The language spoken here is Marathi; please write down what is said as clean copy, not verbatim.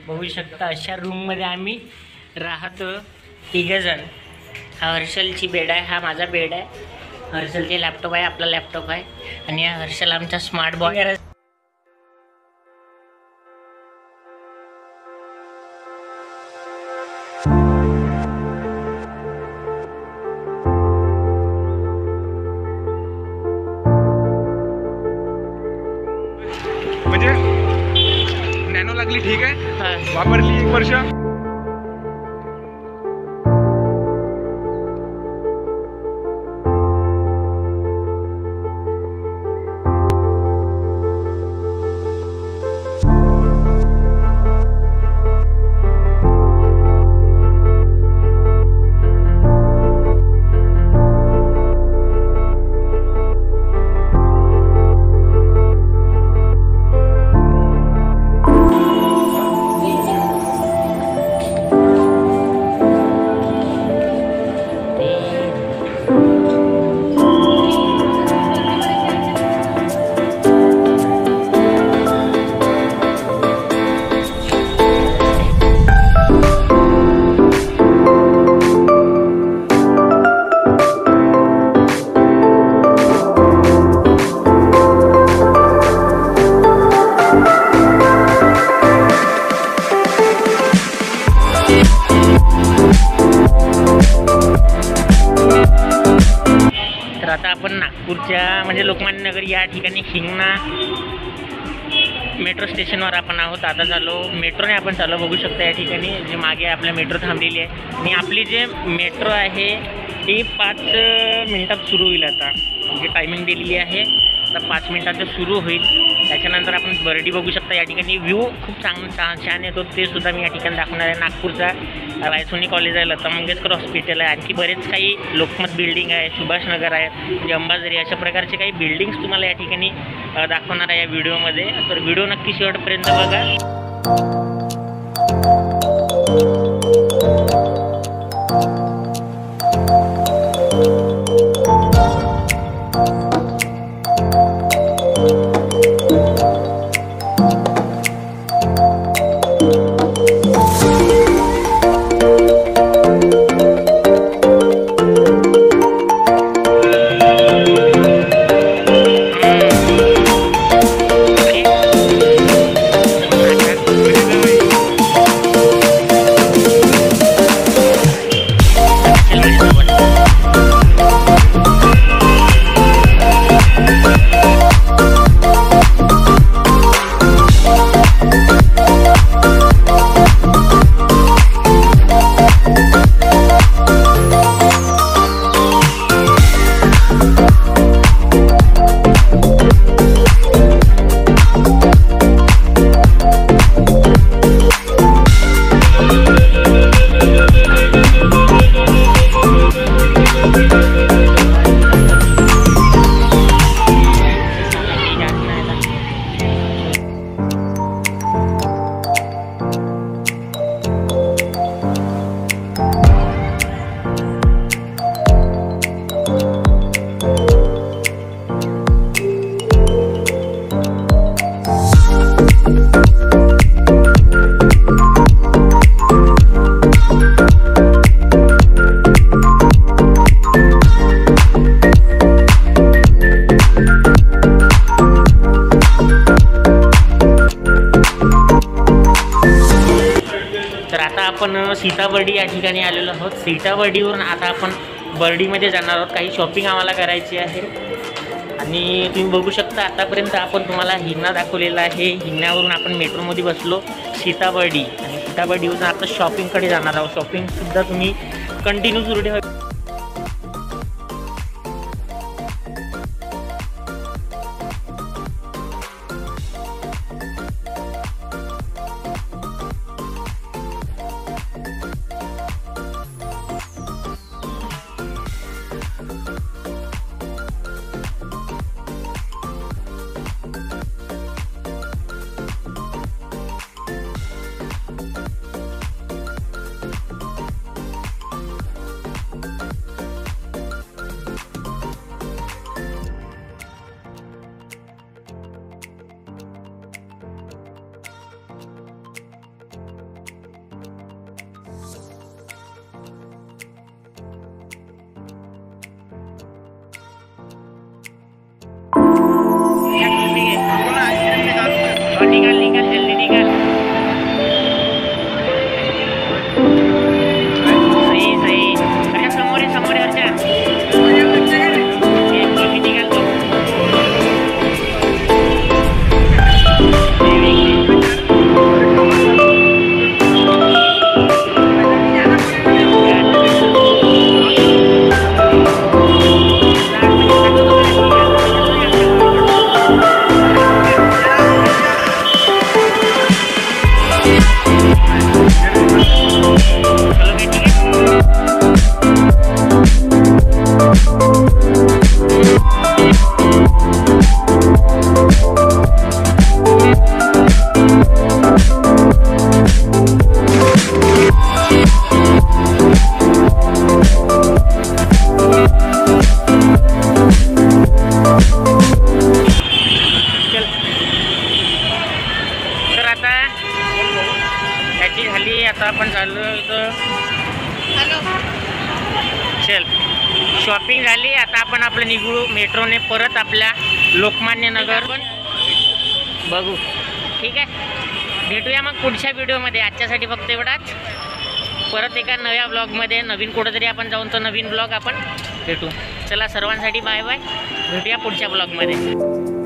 बघू शकता अशा रूममध्ये आम्ही राहतो तिघजण। हा हर्षलची बेड आहे, हा माझा बेड आहे, हर्षलचे लॅपटॉप आहे, आपला लॅपटॉप आहे आणि हा हर्षल आमचा स्मार्ट बॉय। म्हणजे नॅनो लागली, ठीक आहे, वापरली 1 वर्ष। आता आपण नागपूरच्या म्हणजे लोकमान्य नगर या ठिकाणी हिंगणा मेट्रो स्टेशनवर आपण आहोत। आता चालू मेट्रोने आपण चालू बघू शकता या ठिकाणी जे मागे आपल्या मेट्रो थांबलेली आहे आणि आपली जे मेट्रो आहे ती 5 मिनिटात सुरू होईल। आता म्हणजे टायमिंग दिलेली आहे, आता 5 मिनिटात सुरू होईल। त्याच्यानंतर आपण बर्डी बघू शकता या ठिकाणी, व्ह्यू खूप छान येतो, ते सुद्धा मी या ठिकाणी दाखवणार आहे। नागपूरचा रायसोनी कॉलेज आहे, लता मंगेशकर हॉस्पिटल आहे, आणखी बरेच काही लोकमत बिल्डिंग आहे, सुभाषनगर आहे, म्हणजे अंबाझरी, अशा प्रकारचे काही बिल्डिंग्स तुम्हाला या ठिकाणी दाखवणार आहे या व्हिडिओमध्ये। तर व्हिडिओ नक्की शेवटपर्यंत बघा। आपण सीताबर्डी या ठिकाणी आलेलो आहोत। सीताबर्डीवरून आता आपण बर्डीमध्ये जाणार आहोत, काही शॉपिंग आम्हाला करायची आहे आणि तुम्ही बघू शकता आतापर्यंत आपण तुम्हाला हिंगणा दाखवलेला आहे। हिंगण्यावरून आपण मेट्रोमध्ये बसलो सीताबर्डी आणि सीताबर्डीवरून आता शॉपिंगकडे जाणार आहोत। शॉपिंगसुद्धा तुम्ही कंटिन्यू सुरू ठेवा। निकाल निकाल जल्दी निकाल. सही सही. अरे समोर आहे अर्जा. एक मी निघालतो. आता आपण चाललो तर चल शॉपिंग झाली. आता आपण आपलं निघू मेट्रोने परत आपल्या लोकमान्य नगर बघू. ठीक आहे, भेटूया मग पुढच्या व्हिडिओमध्ये. आजच्यासाठी फक्त एवढाच. परत एका नव्या ब्लॉगमध्ये नवीन कुठंतरी आपण जाऊन तर नवीन ब्लॉग आपण भेटू. चला सर्वांसाठी बाय बाय. भेटूया पुढच्या ब्लॉगमध्ये.